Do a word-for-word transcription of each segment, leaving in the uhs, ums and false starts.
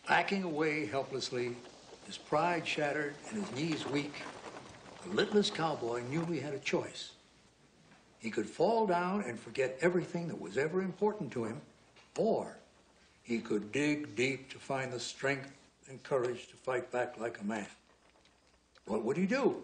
Backing away helplessly, his pride shattered and his knees weak, the littlest cowboy knew he had a choice. He could fall down and forget everything that was ever important to him, or he could dig deep to find the strength and courage to fight back like a man. What would he do?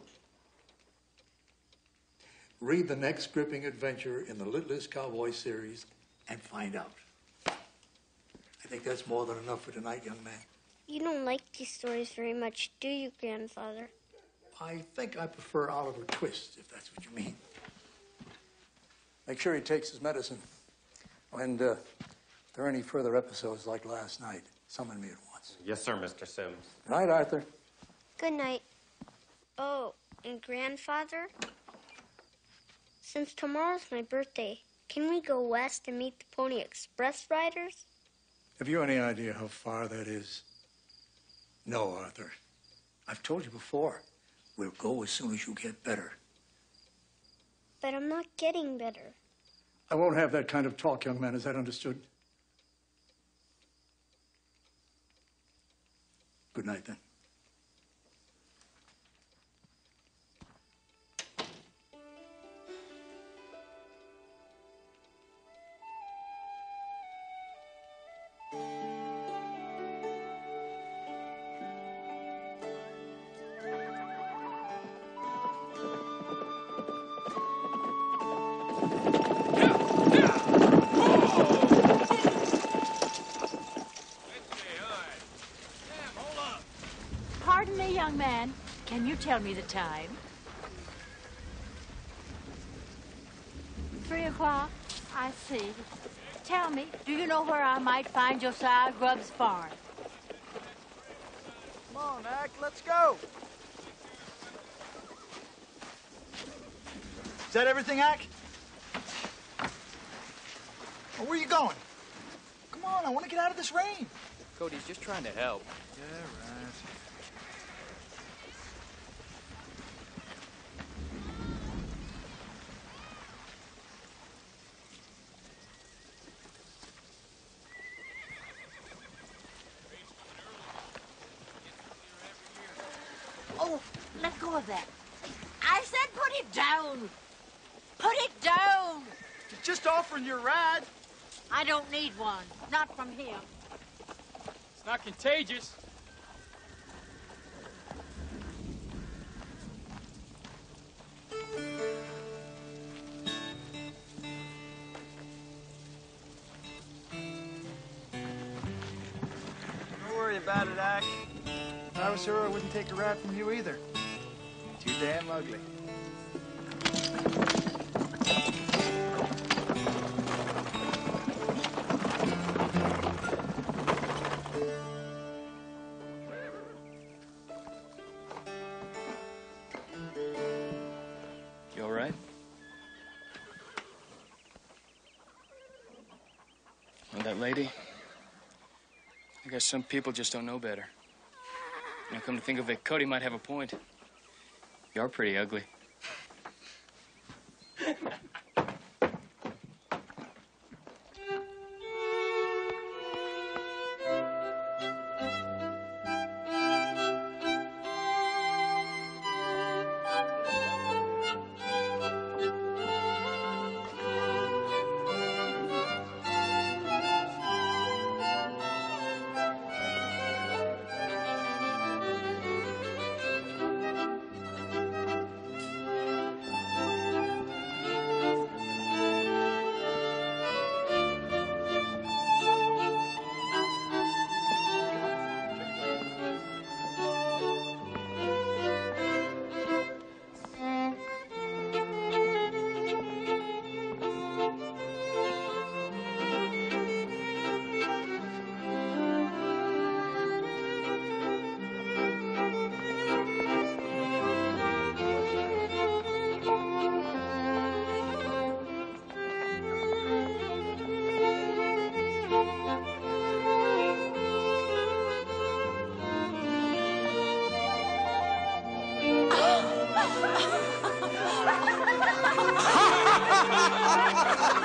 Read the next gripping adventure in the Littlest Cowboy series and find out. I think that's more than enough for tonight, young man. You don't like these stories very much, do you, Grandfather? I think I prefer Oliver Twist, if that's what you mean. Make sure he takes his medicine. And uh, if there are any further episodes like last night, summon me at once. Yes, sir, Mister Sims. Good night, Arthur. Good night. Oh, and Grandfather? Since tomorrow's my birthday, can we go west and meet the Pony Express riders? Have you any idea how far that is? No, Arthur. I've told you before. We'll go as soon as you get better. But I'm not getting better. I won't have that kind of talk, young man. Is that understood? Good night, then. Pardon me, young man. Can you tell me the time? Three o'clock? I see. Tell me, do you know where I might find Josiah Grubbs' farm? Come on, Ack, let's go. Is that everything, Ack? Well, where are you going? Come on, I want to get out of this rain. Cody's just trying to help. Yeah, right. Oh, let go of that. I said put it down. Put it down. Just offering you a ride. I don't need one. Not from him. It's not contagious. Don't worry about it, Ack. If I was her, I wouldn't take a ride from you either. Too damn ugly. You all right? Well, that lady, I guess some people just don't know better. Now, come to think of it, Cody might have a point. You're pretty ugly.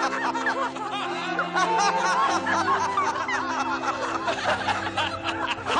Ha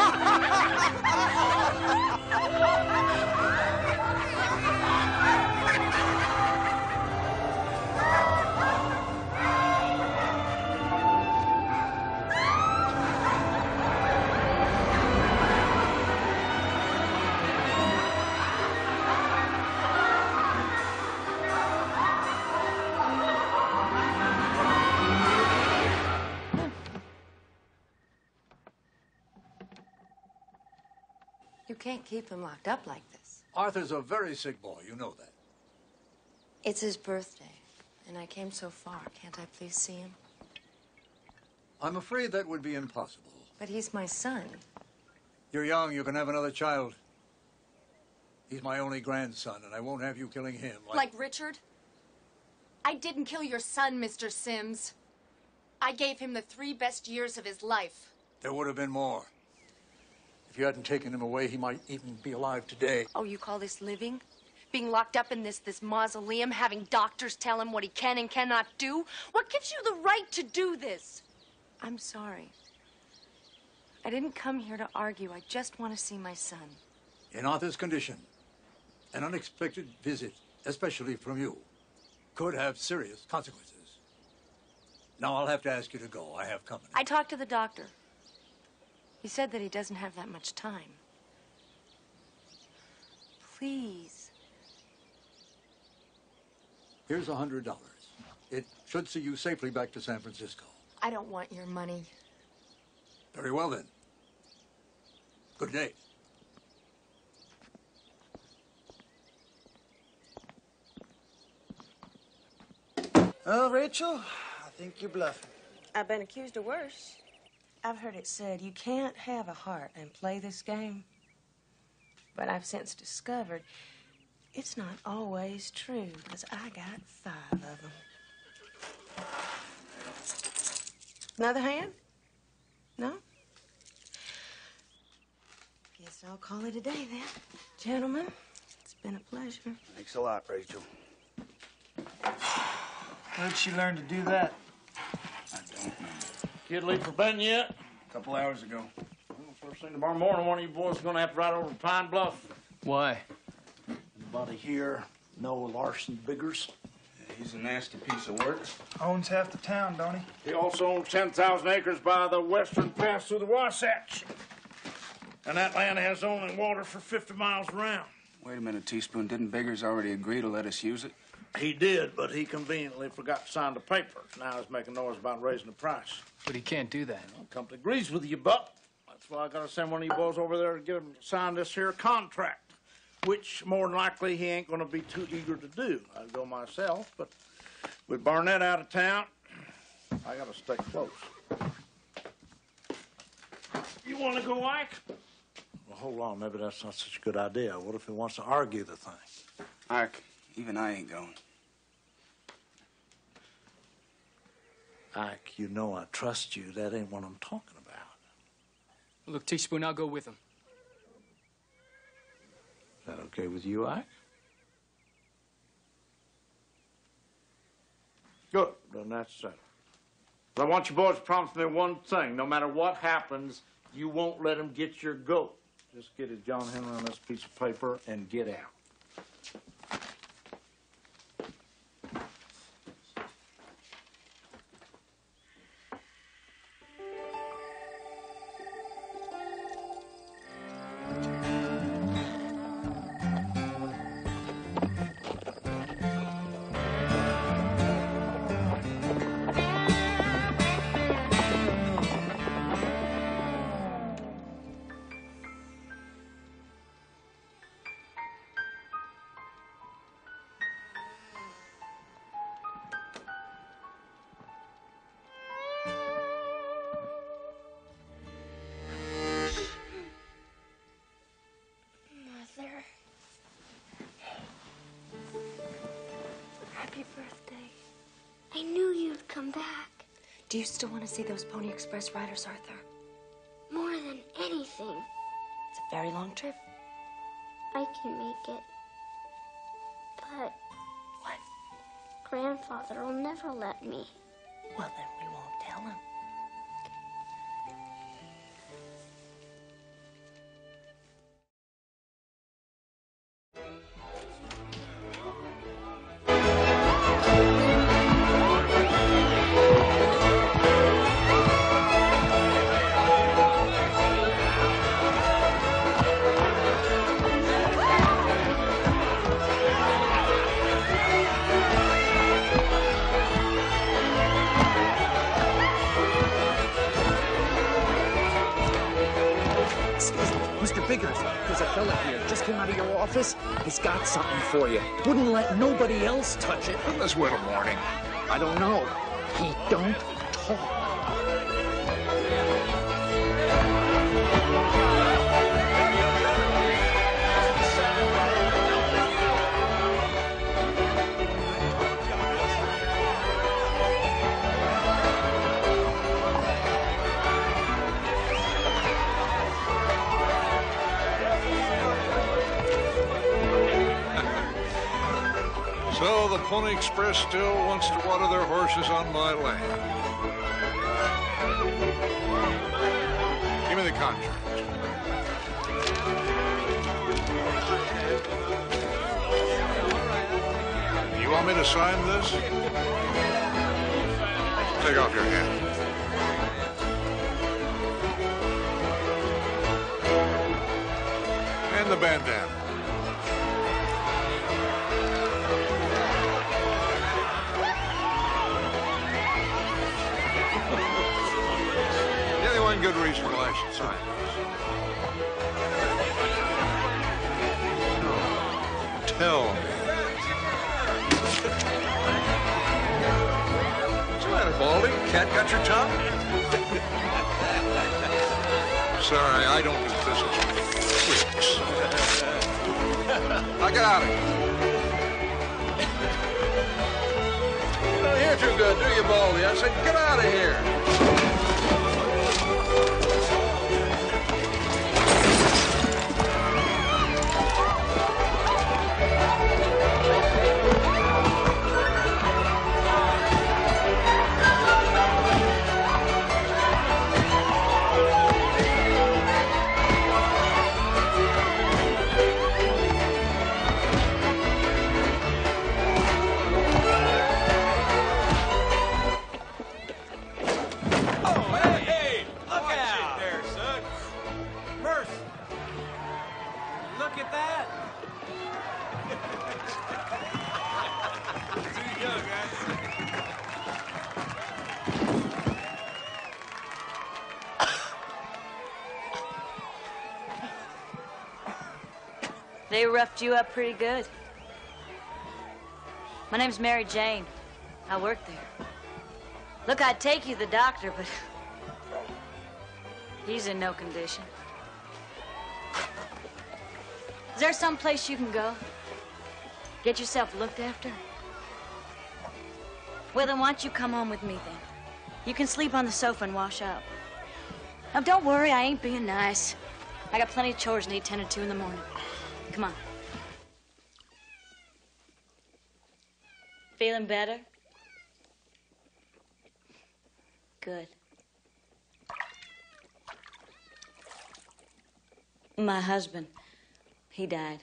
You can't keep him locked up like this. Arthur's a very sick boy, you know that. It's his birthday, and I came so far. Can't I please see him? I'm afraid that would be impossible. But he's my son. You're young, you can have another child. He's my only grandson, and I won't have you killing him like... Like Richard? I didn't kill your son, Mister Sims. I gave him the three best years of his life. There would have been more. If you hadn't taken him away, he might even be alive today. Oh, you call this living? Being locked up in this, this mausoleum, having doctors tell him what he can and cannot do? What gives you the right to do this? I'm sorry. I didn't come here to argue. I just want to see my son. In Arthur's condition, an unexpected visit, especially from you, could have serious consequences. Now I'll have to ask you to go. I have company. I talked to the doctor. He said that he doesn't have that much time. Please. Here's a hundred dollars. It should see you safely back to San Francisco. I don't want your money. Very well, then. Good day. Well, Rachel, I think you're bluffing. I've been accused of worse. I've heard it said you can't have a heart and play this game. But I've since discovered it's not always true, because I got five of them. Another hand? No? Guess I'll call it a day then. Gentlemen, it's been a pleasure. Thanks a lot, Rachel. Where'd she learn to do that? I don't know. Kid leave for Benton yet? A couple hours ago. Well, first thing tomorrow morning, one of you boys is going to have to ride over to Pine Bluff. Why? Anybody here know Larson Biggers? Yeah, he's a nasty piece of work. Owns half the town, don't he? He also owns ten thousand acres by the western pass through the Wasatch. And that land has only water for fifty miles around. Wait a minute, Teaspoon. Didn't Biggers already agree to let us use it? He did, but he conveniently forgot to sign the papers. Now he's making noise about raising the price. But he can't do that. Well, company agrees with you, Buck. That's why I got to send one of you boys over there to get him to sign this here contract, which more than likely he ain't going to be too eager to do. I'd go myself, but with Barnett out of town, I got to stay close. You want to go, Ike? Well, hold on. Maybe that's not such a good idea. What if he wants to argue the thing? Ike, even I ain't going. Ike, you know I trust you. That ain't what I'm talking about. Look, Teaspoon, I'll go with him. Is that okay with you, Ike? Good. Then that's settled. But I want you boys to promise me one thing. No matter what happens, you won't let him get your goat. Just get his John Henry on this piece of paper and get out. Mother. Happy birthday. I knew you'd come back. Do you still want to see those Pony Express riders, Arthur? More than anything. It's a very long trip. I can make it. But What? Grandfather will never let me. Well, then we won't tell him. Mister Biggers, there's a fella here. Just came out of your office. He's got something for you. Wouldn't let nobody else touch it. Let's wait till morning. I don't know. He don't talk. So the Pony Express still wants to water their horses on my land. Give me the contract. You want me to sign this? Take off your hat. And the bandana. One good reason why I should sign this. Tell me. What's the matter, Baldy? Cat got your tongue? Sorry, I don't do business with freaks. Now get out of here. You don't hear too good, do you, Baldy? I said, get out of here. They roughed you up pretty good. My name's Mary Jane. I work there. Look, I'd take you to the doctor, but he's in no condition. Is there some place you can go? Get yourself looked after? Well, then why don't you come home with me, then? You can sleep on the sofa and wash up. Now, don't worry, I ain't being nice. I got plenty of chores to need tended to in the morning. Come on. Feeling better? Good. My husband, he died.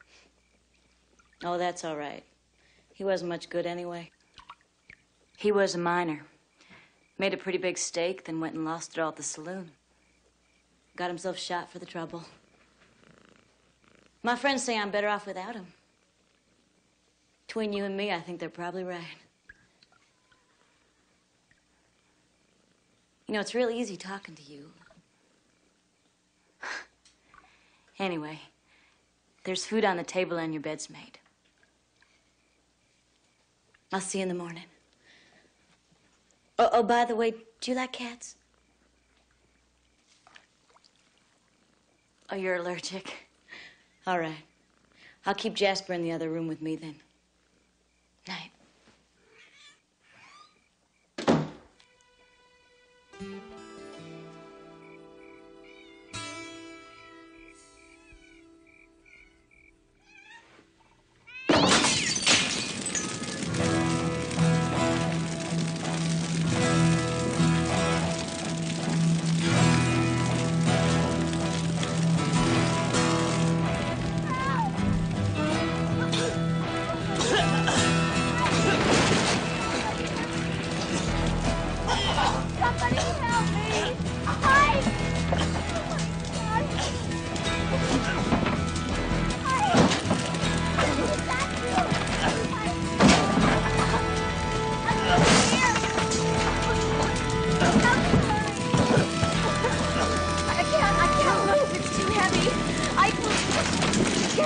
Oh, that's all right. He wasn't much good anyway. He was a miner. Made a pretty big stake, then went and lost it all at the saloon. Got himself shot for the trouble. My friends say I'm better off without him. Between you and me, I think they're probably right. You know, it's real easy talking to you. Anyway, there's food on the table and your bed's made. I'll see you in the morning. Oh, oh, by the way, do you like cats? Oh, you're allergic? All right. I'll keep Jasper in the other room with me then. Night.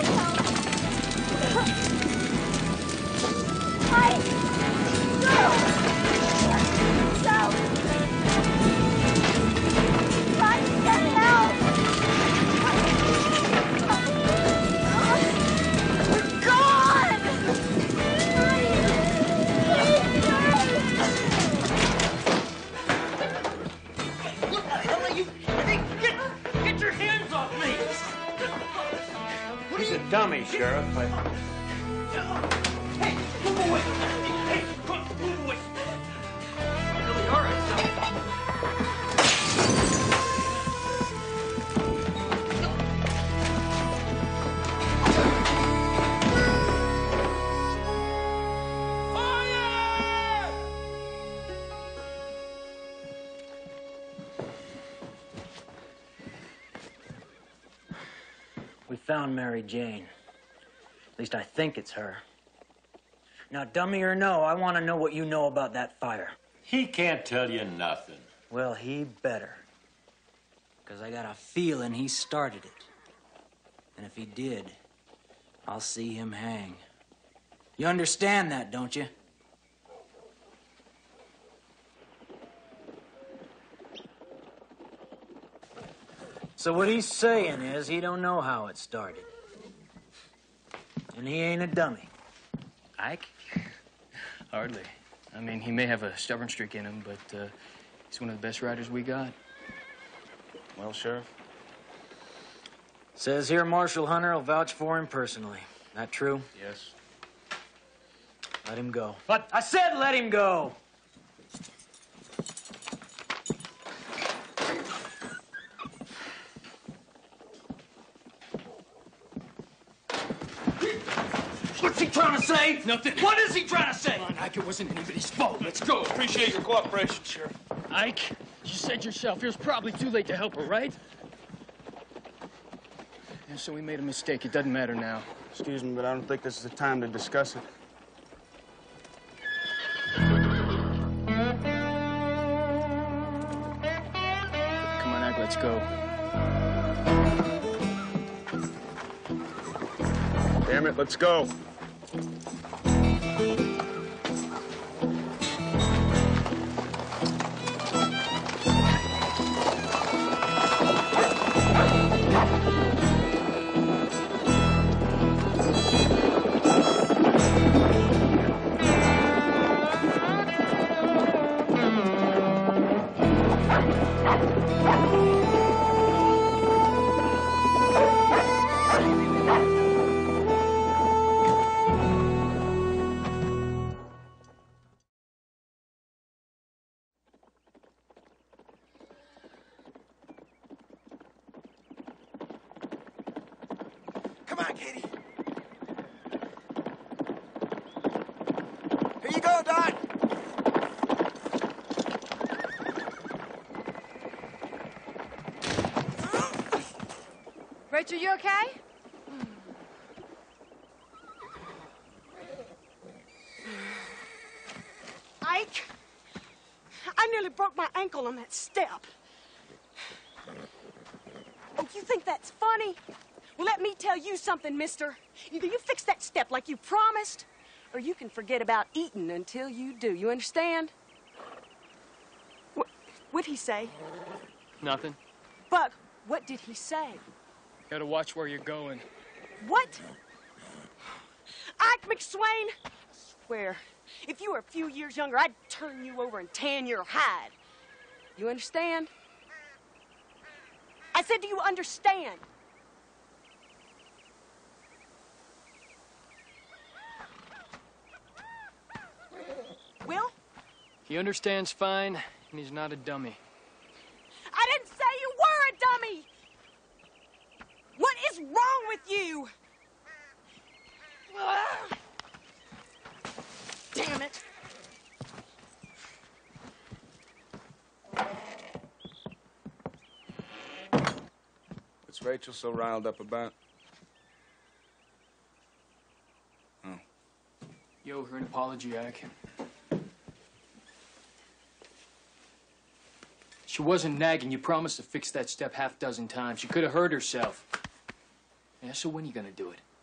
He's a dummy, Sheriff. I... Hey, move away! Hey, come on, move away! Really, all right, We found Mary Jane. At least I think it's her. Now, dummy or no, I want to know what you know about that fire. He can't tell you nothing. Well, he better. Because I got a feeling he started it. And if he did, I'll see him hang. You understand that, don't you? So what he's saying is he don't know how it started. And he ain't a dummy. Ike? Hardly. I mean, he may have a stubborn streak in him, but uh, he's one of the best riders we got. Well, Sheriff? Says here Marshal Hunter will vouch for him personally. That true? Yes. Let him go. But I said let him go! What's he trying to say? Nothing. What is he trying to say? Come on, Ike, it wasn't anybody's fault. Let's go. Appreciate your cooperation, Sheriff. Ike, you said yourself it was probably too late to help her, right? Yeah, so we made a mistake. It doesn't matter now. Excuse me, but I don't think this is the time to discuss it. Come on, Ike, let's go. Damn it, let's go. Come on, Katie. Here you go, Don. Rachel, you okay? Ike, I nearly broke my ankle on that step. Oh, you think that's funny? Well, let me tell you something, mister. Either you fix that step like you promised, or you can forget about eating until you do. You understand? What what'd he say? Nothing. Buck, what did he say? Gotta watch where you're going. What? Ike McSwain? I swear, if you were a few years younger, I'd turn you over and tan your hide. You understand? I said, do you understand? Will? He understands fine, and he's not a dummy. I didn't say you were a dummy! What is wrong with you? Ugh. Damn it. What's Rachel so riled up about? Oh. You owe her an apology, Ike. She wasn't nagging. You promised to fix that step half dozen times. She could have hurt herself. Yeah, so when are you gonna do it?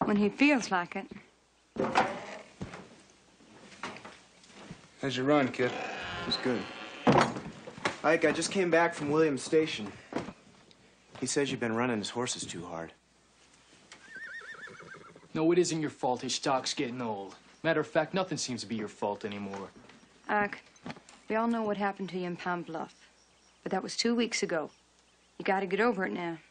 When he feels like it. How's your run, kid? It was good. Ike, I just came back from Williams Station. He says you've been running his horses too hard. No, it isn't your fault his stock's getting old. Matter of fact, nothing seems to be your fault anymore. Ike, we all know what happened to you in Palm Bluff. But that was two weeks ago. You gotta get over it now.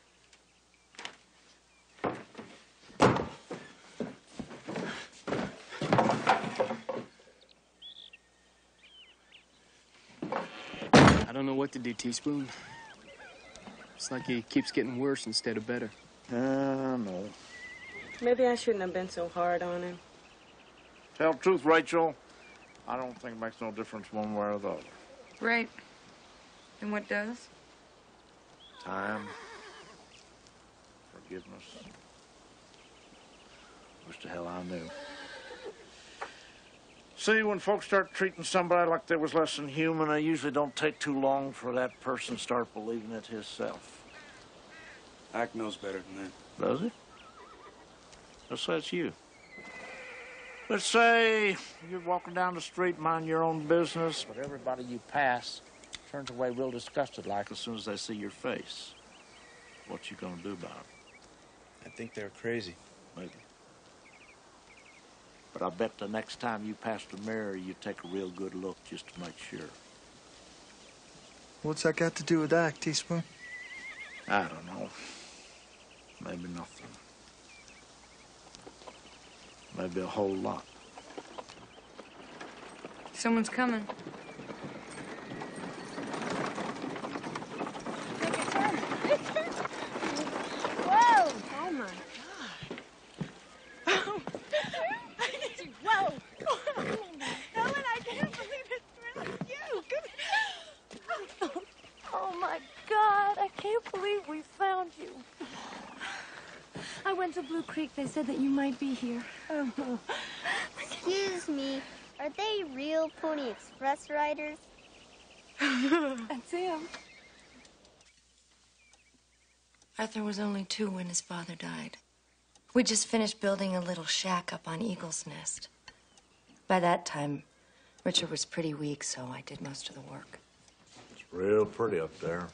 I don't know what to do, Teaspoon. It's like he keeps getting worse instead of better. Uh, no. Maybe I shouldn't have been so hard on him. Tell the truth, Rachel, I don't think it makes no difference one way or the other. Right. And what does? Time. Forgiveness. Wish the hell I knew. See, when folks start treating somebody like they was less than human, it usually don't take too long for that person to start believing it himself. Ike knows better than that. Does he? Let's say it's you. Let's say you're walking down the street, mind your own business, but everybody you pass turns away real disgusted like as soon as they see your face. What you gonna do about it? I think they're crazy. Maybe. But I bet the next time you pass the mirror, you take a real good look just to make sure. What's that got to do with Ike, Teaspoon? I don't know. Maybe nothing. Maybe a whole lot. Someone's coming. Whoa! Oh, my Whoa! Helen, I can't believe it's really you. Come Oh, my God. I can't believe we found you. I went to Blue Creek. They said that you might be here. Oh. Excuse me. Are they real Pony Express riders? That's him. Arthur was only two when his father died. We just finished building a little shack up on Eagle's Nest. By that time, Richard was pretty weak, so I did most of the work. It's real pretty up there.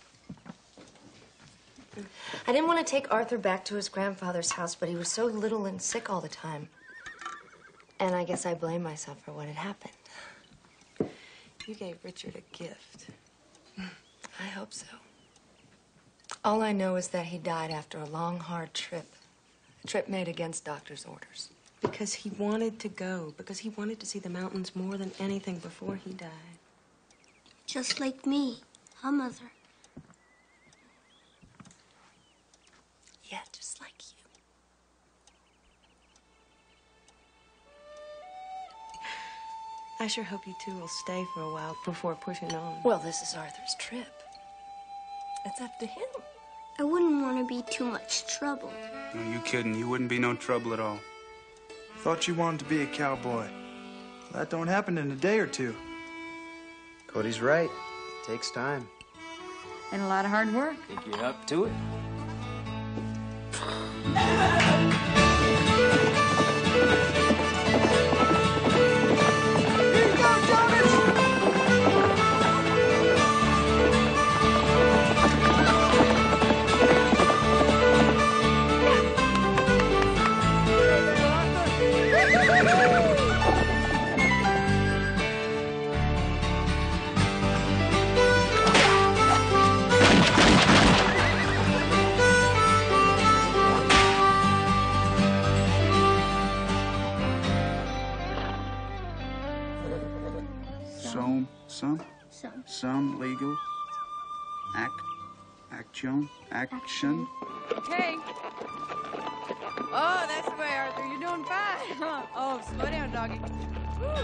I didn't want to take Arthur back to his grandfather's house, but he was so little and sick all the time. And I guess I blame myself for what had happened. You gave Richard a gift. I hope so. All I know is that he died after a long, hard trip. A trip made against doctor's orders. Because he wanted to go. Because he wanted to see the mountains more than anything before he died. Just like me, huh, Mother? Yeah, just like you. I sure hope you two will stay for a while before pushing on. Well, this is Arthur's trip. It's up to him. I wouldn't want to be too much trouble. No, you kidding. You wouldn't be no trouble at all. Thought you wanted to be a cowboy. That don't happen in a day or two. Cody's right. It takes time. And a lot of hard work. Think you're up to it? Some, some, Some. some legal. Act, action, action. Okay. Oh, that's the way, Arthur. You're doing fine. Oh, slow down, doggy. Woo.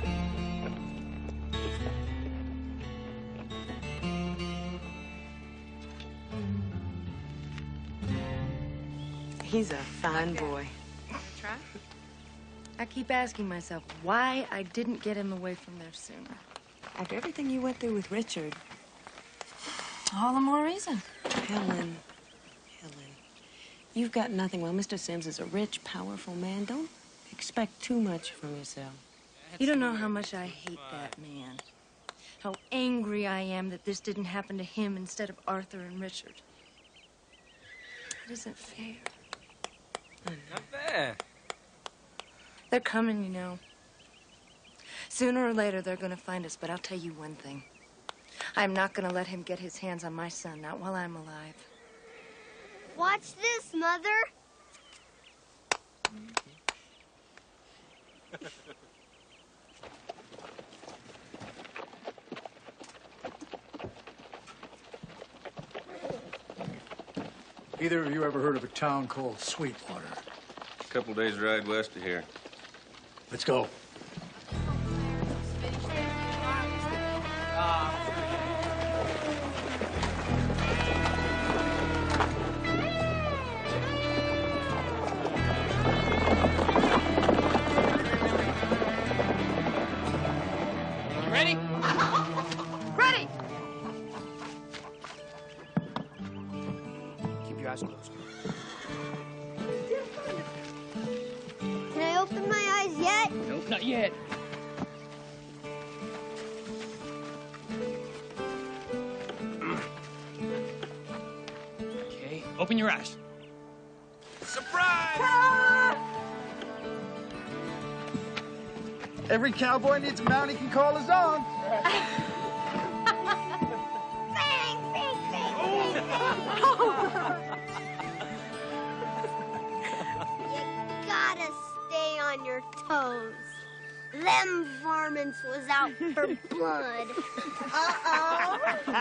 He's a fine boy. Try. I keep asking myself why I didn't get him away from there sooner. After everything you went through with Richard. All the more reason. Helen, Helen, You've got nothing. Well, Mister Sims is a rich, powerful man. Don't expect too much from yourself. You don't know how much I hate that man. How angry I am that this didn't happen to him instead of Arthur and Richard. It isn't fair. Not bad. They're coming, you know. Sooner or later, they're gonna find us, but I'll tell you one thing. I'm not gonna let him get his hands on my son, not while I'm alive. Watch this, Mother. Either of you ever heard of a town called Sweetwater? A couple days ride west of here. Let's go. Ready? Ready! Keep your eyes closed. Can I open my eyes yet? Nope, not yet. Okay, open your eyes. Surprise! Every cowboy needs a mount he can call his own. You gotta stay on your toes. Them varmints was out for blood. Uh-oh.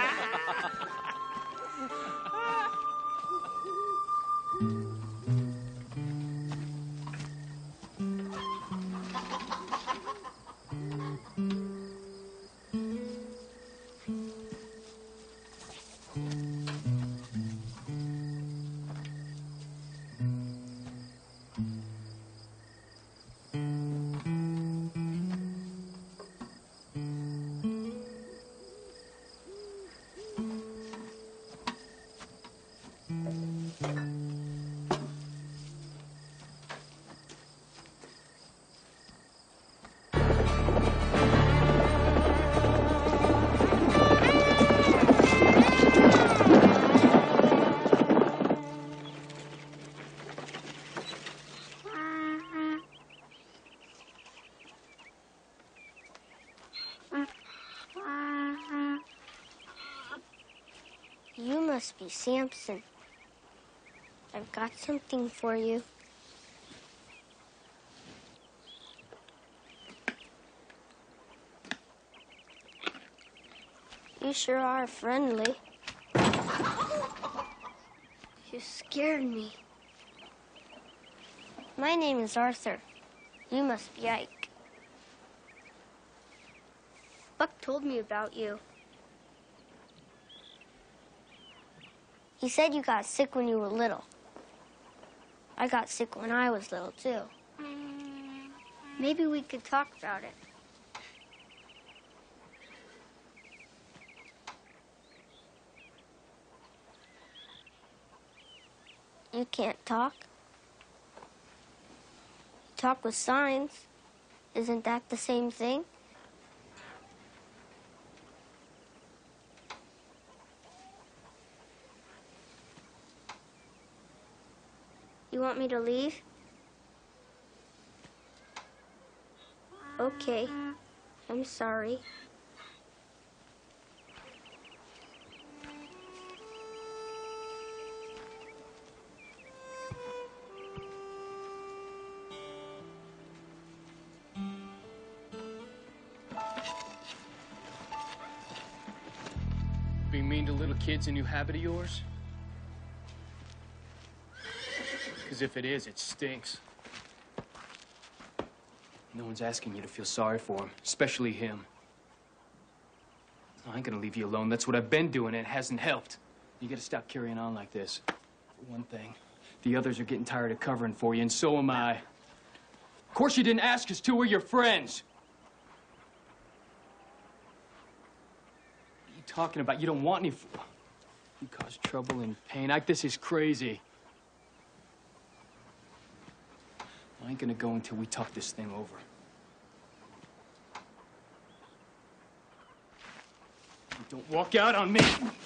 You must be Samson. I've got something for you. You sure are friendly. You scared me. My name is Arthur. You must be Ike. Buck told me about you. He said you got sick when you were little. I got sick when I was little, too. Maybe we could talk about it. You can't talk. Talk with signs. Isn't that the same thing? You want me to leave? Okay. I'm sorry. Being mean to little kids a new habit of yours? Because if it is, it stinks. No one's asking you to feel sorry for him, especially him. I ain't gonna leave you alone. That's what I've been doing, and it hasn't helped. You gotta stop carrying on like this. For one thing, the others are getting tired of covering for you, and so am I. Of course you didn't ask us to. We're your friends. What are you talking about? You don't want any... You cause trouble and pain. Ike, this is crazy. I ain't gonna go until we talk this thing over. Don't walk out on me!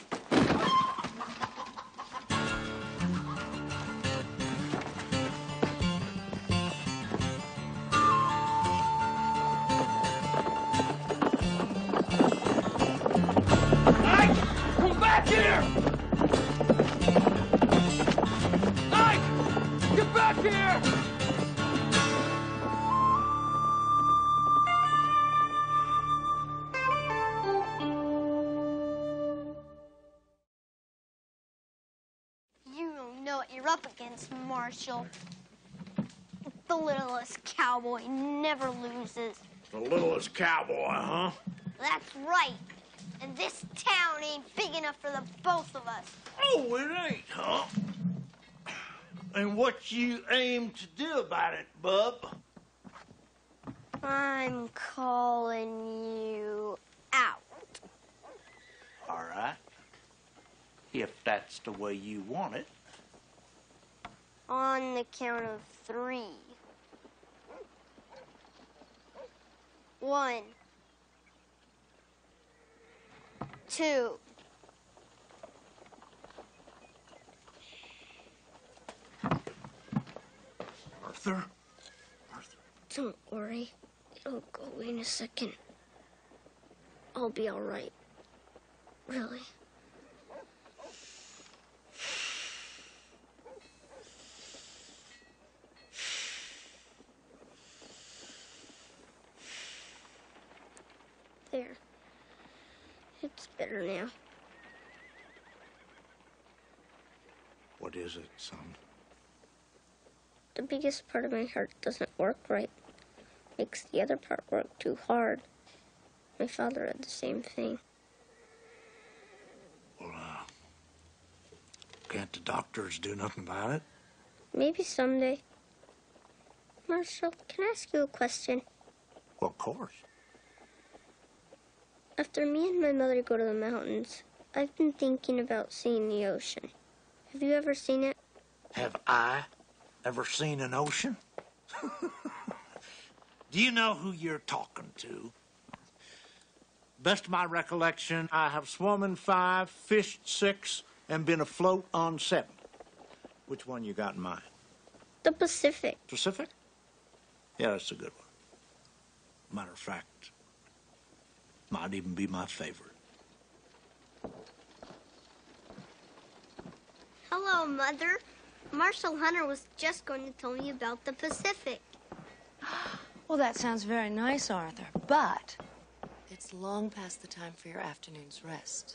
Ike! Come back here! Ike! Get back here! You don't know what you're up against, Marshall. The littlest cowboy never loses. The littlest cowboy, huh? That's right. And this town ain't big enough for the both of us. Oh, it ain't, huh? And what you aim to do about it, bub? I'm calling you out. All right. If that's the way you want it. On the count of three. One. Two. Arthur? Don't worry. It'll go away in a second. I'll be all right. Really. There. It's better now. What is it, son? The biggest part of my heart doesn't work right. Makes the other part work too hard. My father had the same thing. Well, uh, can't the doctors do nothing about it? Maybe someday. Marshall, can I ask you a question? Well, of course. After me and my mother go to the mountains, I've been thinking about seeing the ocean. Have you ever seen it? Have I ever seen an ocean? Do you know who you're talking to? Best of my recollection, I have swum in five, fished six, and been afloat on seven. Which one you got in mind? The Pacific. Pacific? Yeah, that's a good one. Matter of fact, might even be my favorite. Hello, Mother. Marshall Hunter was just going to tell me about the Pacific. Well, that sounds very nice, Arthur, but it's long past the time for your afternoon's rest.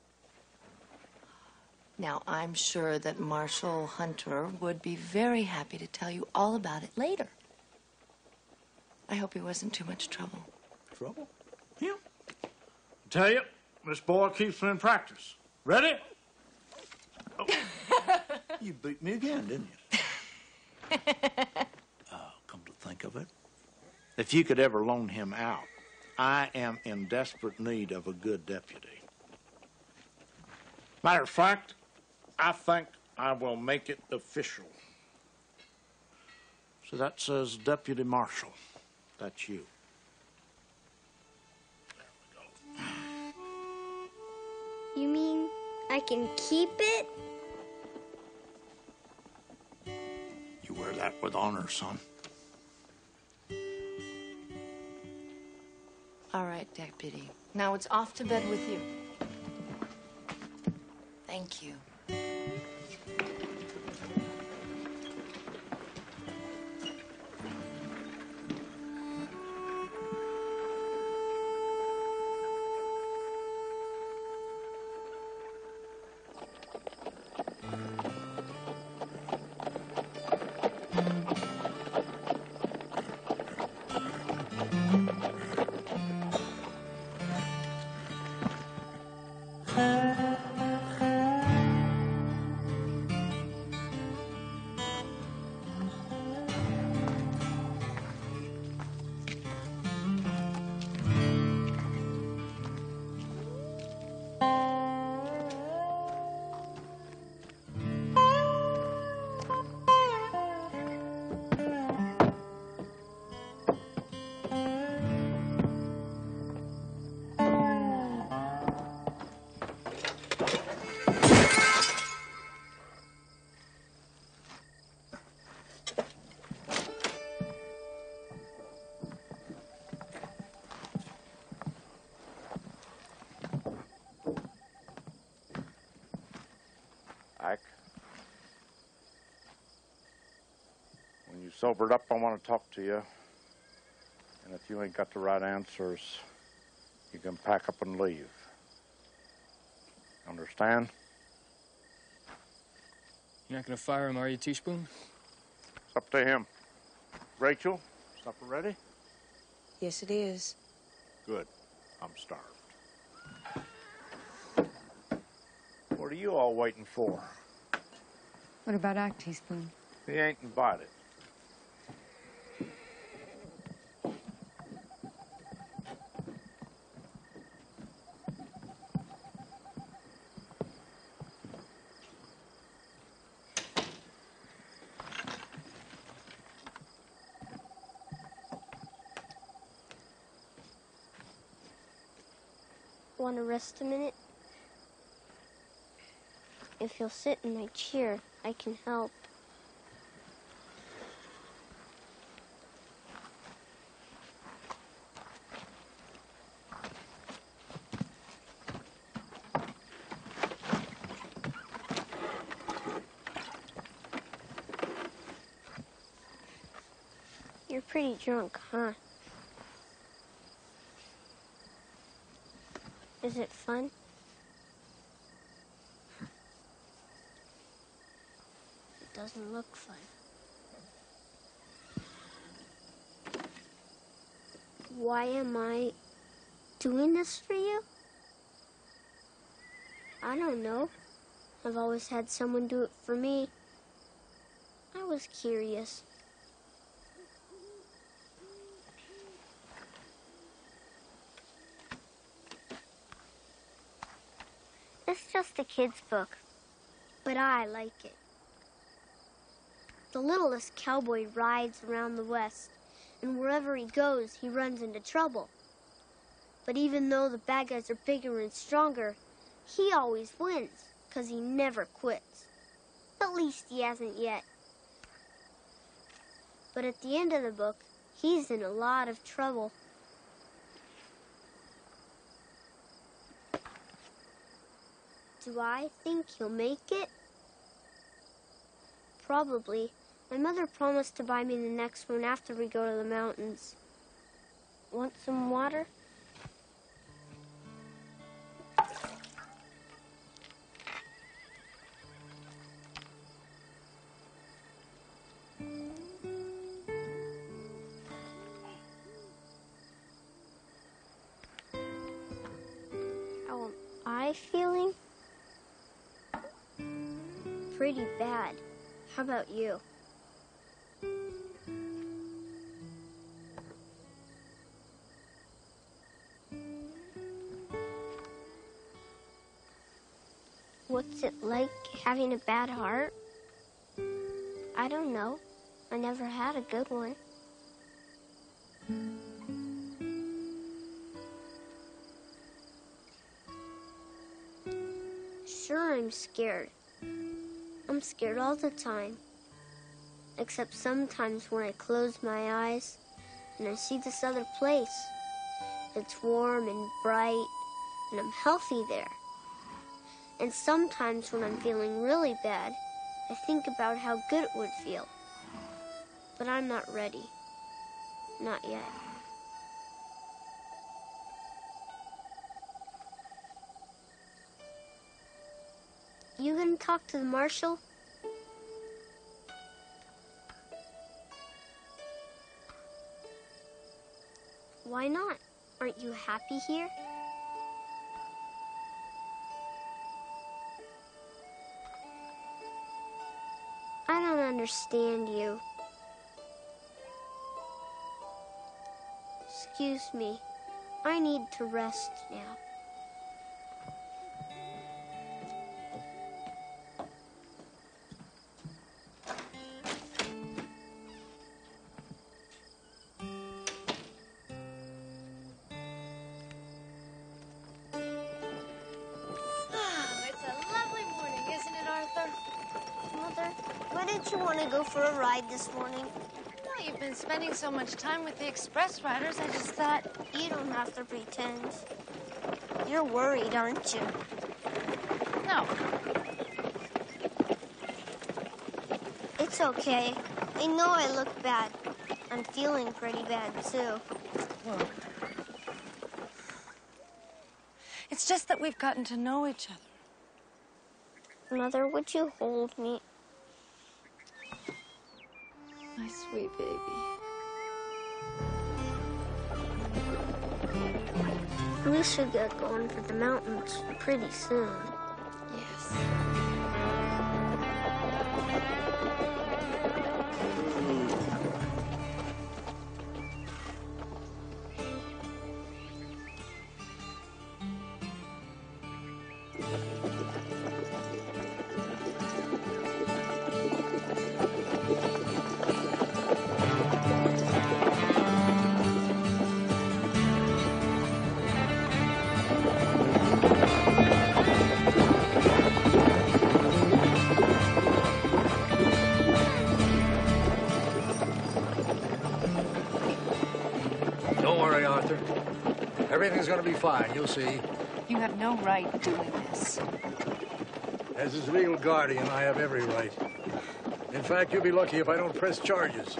Now, I'm sure that Marshall Hunter would be very happy to tell you all about it later. I hope he wasn't too much trouble. Trouble? Yeah. I tell you, this boy keeps me in practice. Ready? Oh. You beat me again, didn't you? uh, come to think of it, if you could ever loan him out, I am in desperate need of a good deputy. Matter of fact, I think I will make it official. So that says Deputy Marshal. That's you. You mean I can keep it? You wear that with honor, son. All right, Deputy. Now it's off to bed with you. Thank you. sobered up, I want to talk to you. And if you ain't got the right answers, you can pack up and leave. Understand? You're not gonna fire him, are you, Teaspoon? It's up to him. Rachel, supper ready? Yes, it is. Good. I'm starved. What are you all waiting for? What about Ike, Teaspoon? He ain't invited. Want to rest a minute? If you'll sit in my chair, I can help. You're pretty drunk, huh? Is it fun? It doesn't look fun. Why am I doing this for you? I don't know. I've always had someone do it for me. I was curious. It's just a kid's book, but I like it. The littlest cowboy rides around the West, and wherever he goes, he runs into trouble. But even though the bad guys are bigger and stronger, he always wins, 'cause he never quits. At least he hasn't yet. But at the end of the book, he's in a lot of trouble. Do I think he'll make it? Probably. My mother promised to buy me the next one after we go to the mountains. Want some water? How am I feeling? Pretty bad. How about you? What's it like having a bad heart? I don't know. I never had a good one. Sure, I'm scared. I'm scared all the time. Except sometimes when I close my eyes and I see this other place. It's warm and bright, and I'm healthy there. And sometimes when I'm feeling really bad, I think about how good it would feel. But I'm not ready. Not yet. You gonna talk to the marshal? Why not? Aren't you happy here? I don't understand you. Excuse me. I need to rest now. It's a lovely morning, isn't it, Arthur? Mother, why didn't you want to go for a ride this morning? Well, you've been spending so much time with the express riders, I just thought... You don't have to pretend. You're worried, aren't you? No. It's okay. I know I look bad. I'm feeling pretty bad, too. Well, it's just that we've gotten to know each other. Mother, would you hold me? My sweet baby. We should get going for the mountains pretty soon. Yes. Don't worry, Arthur. Everything's gonna be fine, you'll see. You have no right doing this. As his legal guardian, I have every right. In fact, you'll be lucky if I don't press charges.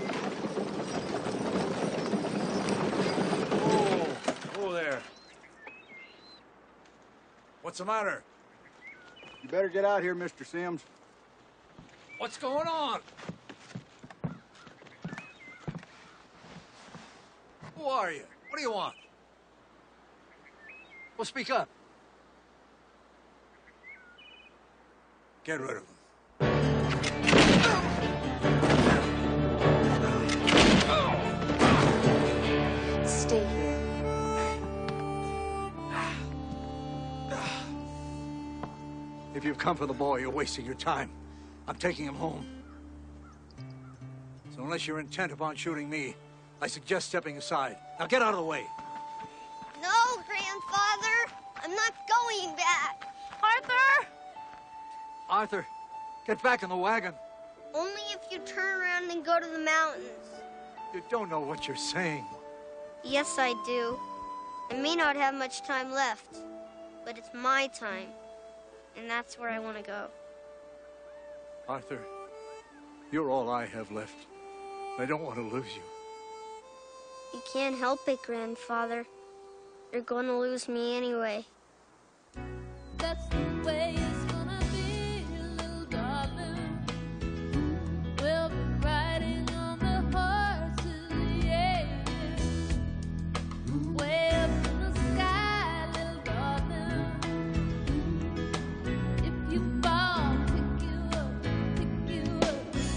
Oh, oh there. What's the matter? You better get out here, Mister Sims. What's going on? Who are you? What do you want? Well, speak up. Get rid of him. Stay here. If you've come for the boy, you're wasting your time. I'm taking him home. So unless you're intent upon shooting me, I suggest stepping aside. Now get out of the way. No, Grandfather! I'm not going back! Arthur! Arthur, get back in the wagon. Only if you turn around and go to the mountains. You don't know what you're saying. Yes, I do. I may not have much time left, but it's my time. And that's where I want to go. Arthur, you're all I have left. I don't want to lose you. You can't help it, Grandfather. You're going to lose me anyway. That's the way it's gonna be, little darling. We'll be riding on the horses, yeah. Way up in the sky, little darling. If you fall, pick you up, pick you up.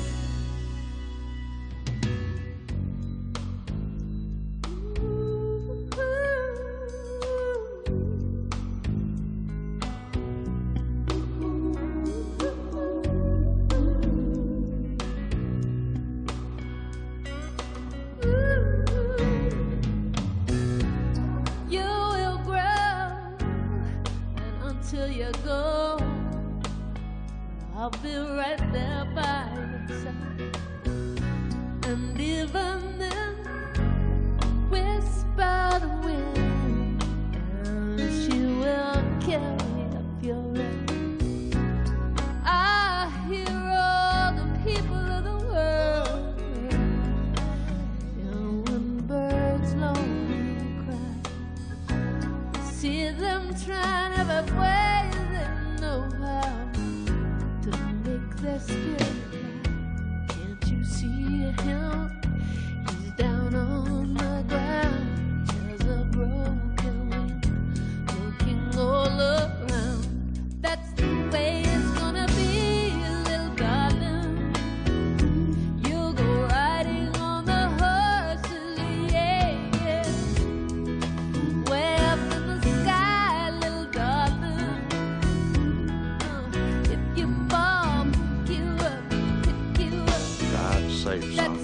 You will grow, and until you go, I'll be right there by your side. And even then, whisper the wind, and she will carry up your end. I hear all the people of the world, and when birds lonely cry, see them trying every way they know how to make their spirit fly. Can't you see him? He's down on the ground, just a broken wing, looking all around. That's the way it's gonna be, little darling. You'll go riding on the horses, yeah, yeah. Way up in the sky, little darling. Uh, if you fall, pick you up, pick you up. God save That's